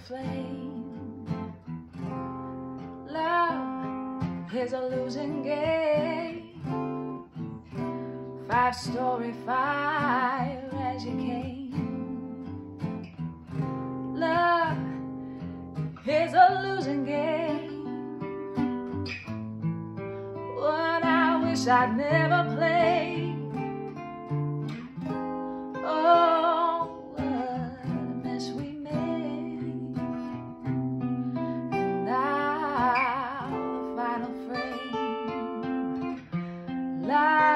flame. Love is a losing game. 5-story fire as you came. Love is a losing game. One I wish I'd never played. Oh, what a mess we made. And now the final frame. Life